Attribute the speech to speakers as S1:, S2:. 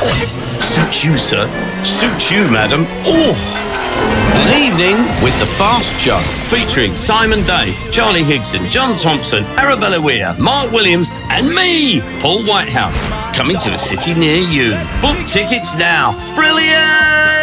S1: Suits you, sir. Suits you, madam. Oh! An evening with the Fast Show, featuring Simon Day, Charlie Higson, John Thomson, Arabella Weir, Mark Williams, and me, Paul Whitehouse, coming to a city near you. Book tickets now. Brilliant!